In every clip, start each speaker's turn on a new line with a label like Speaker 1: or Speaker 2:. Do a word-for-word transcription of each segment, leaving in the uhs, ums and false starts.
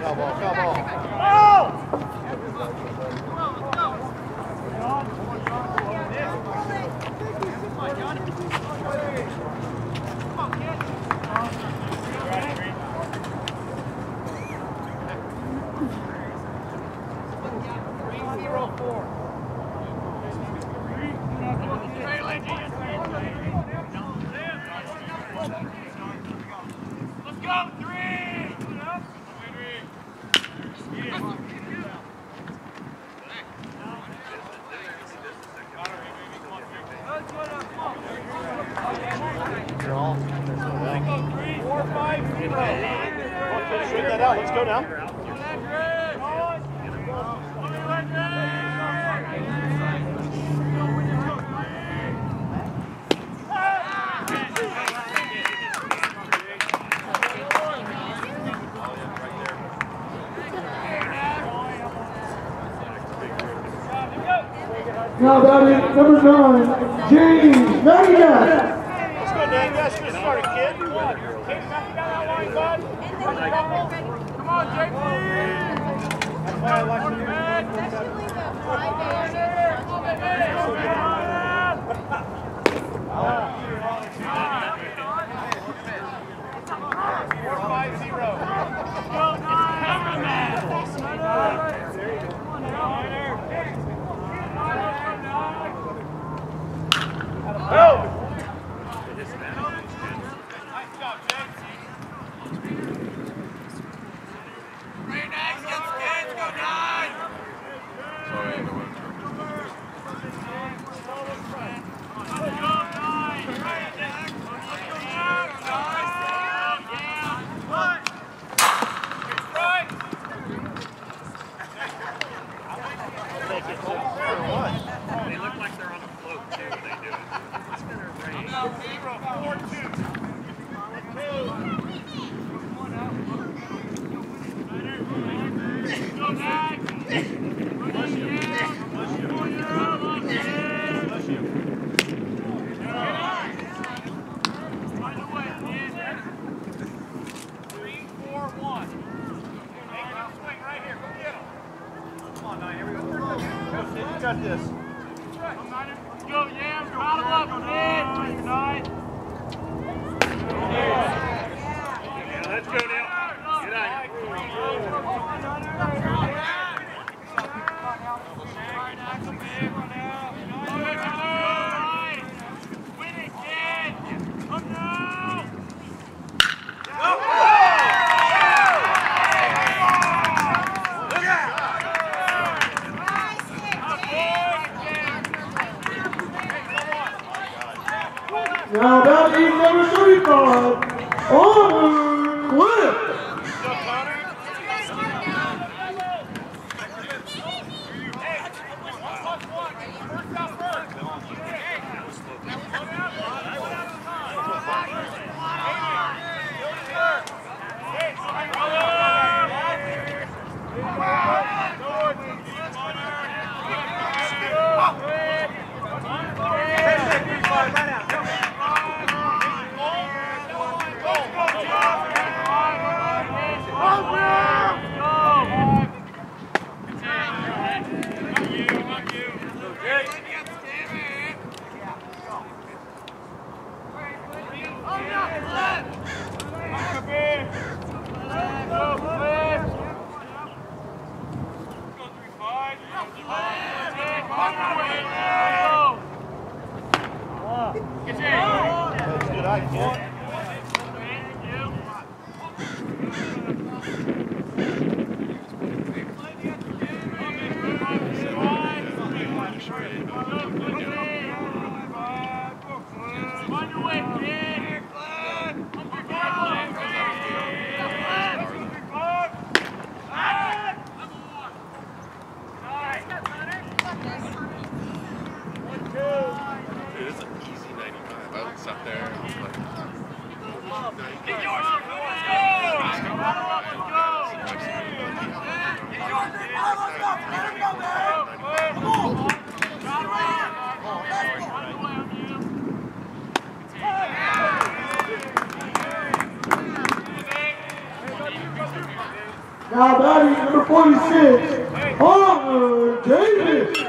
Speaker 1: Foul ball, foul ball. Let's go now.
Speaker 2: Now batting number nine, James Murrieta.
Speaker 1: Let's go, Dan. That's good start, kid. Come on, J P. That's why I like you. Four, five, zero. Go! Nice job, James. Right next, get skins, go nine! Sorry, the one. Go nine! Right next! They look like they're on a float too when they do it. Zero, four, two. Go back. Push you. Push you. Push you. Find a way, kid. Three, four, one. Make them swing right here. Go get them. Come on, nine. Here we go. Go, Sid. You got this. Let's go, Yams. Rattle up, kid. Nine. Yeah, let's go now. Get out of Win it, kid. Come now. Go.
Speaker 2: Now batting number thirty-five, Oliver Cliff. That's good eye, kid.
Speaker 3: Dude, it's an easy ninety-five. I was up there. I was like,
Speaker 2: Now batting number forty-six, Hunter Davis.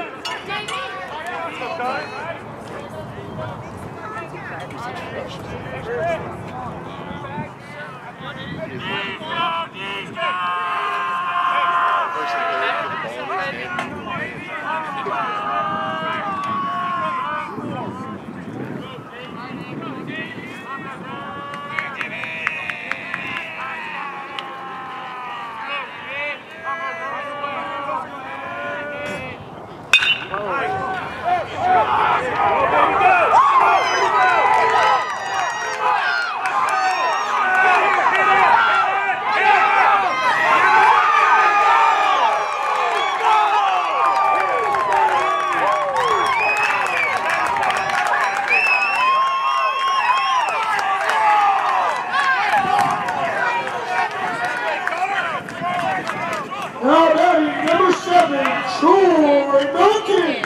Speaker 2: Now batting number seven, Troy Duncan.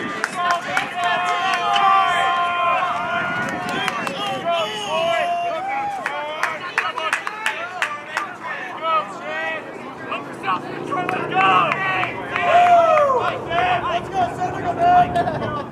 Speaker 1: Let's go, son, we're going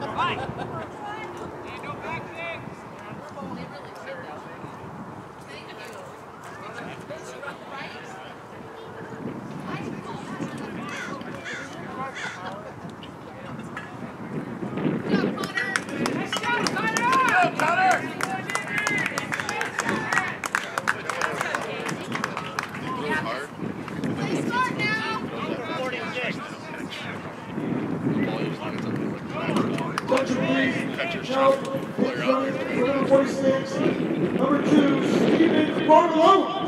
Speaker 2: Number forty-six, number two, Stephen Barlow.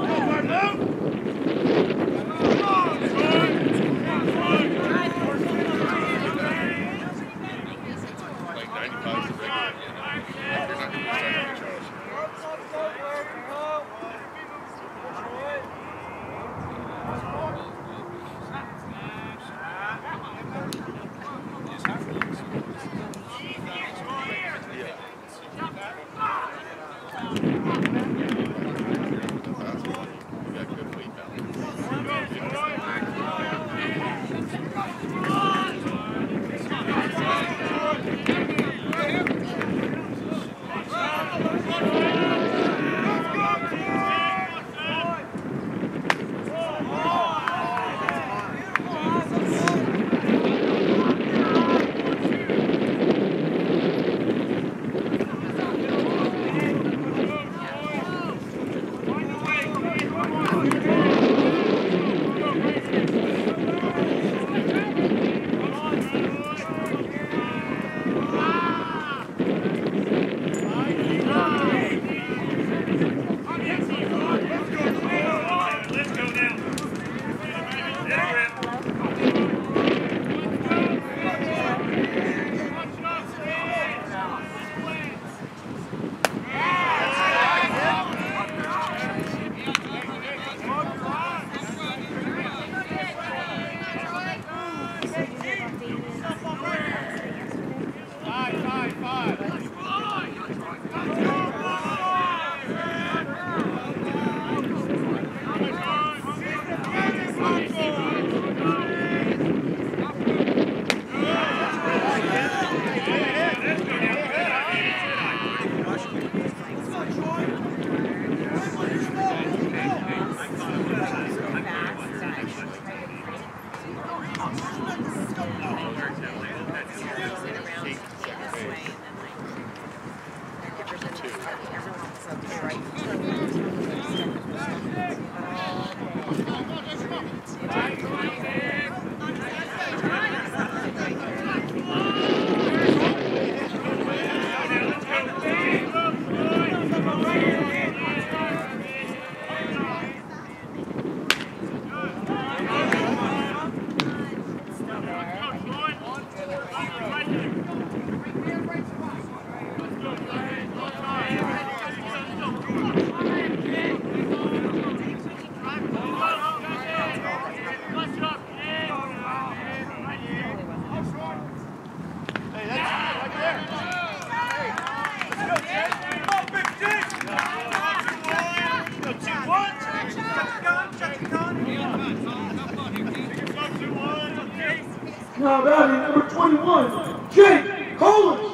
Speaker 2: Now batting number twenty-one, Jake Collins.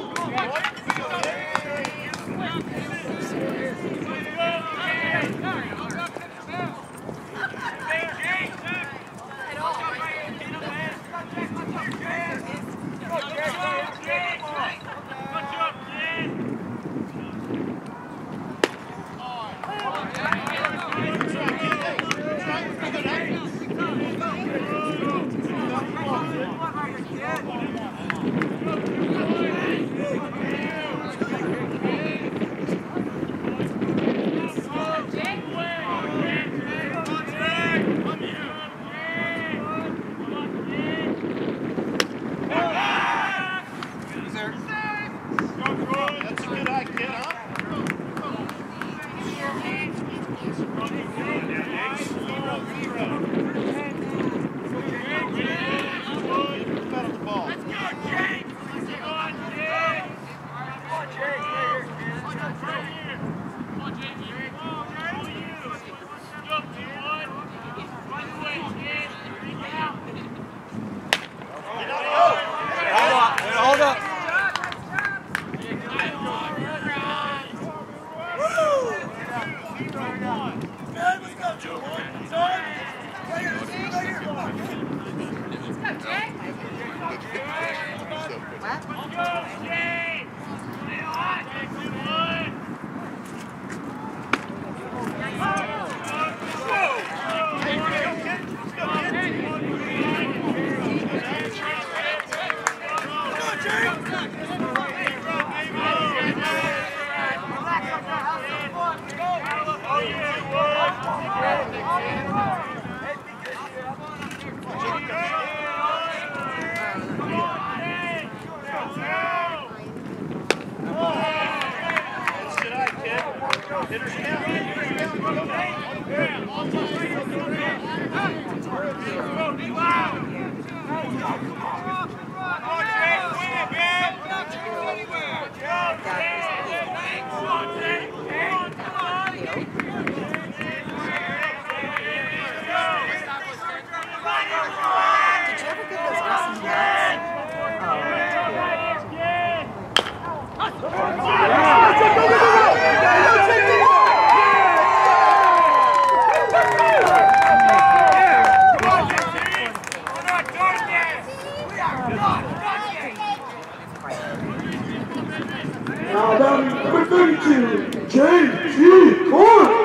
Speaker 2: Now batting number thirty-two, J T Corn.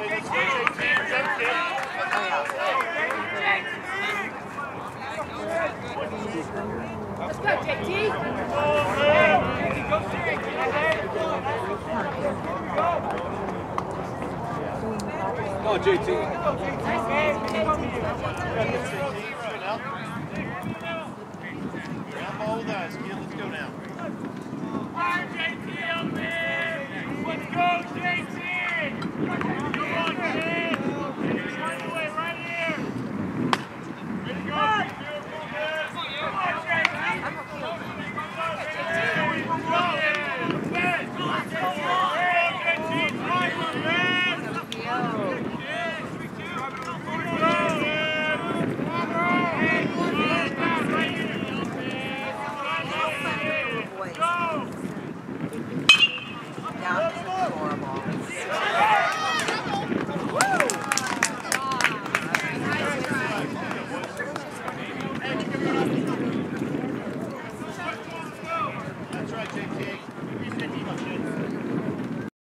Speaker 3: Let's go, J T.
Speaker 1: Come on, J T. Down ball with us, kid. Let's go now. J T up there. Let's go, J T. Come on, kid. Right away, right here. Ready to go. Come on, J T. Come on, That's right, J T.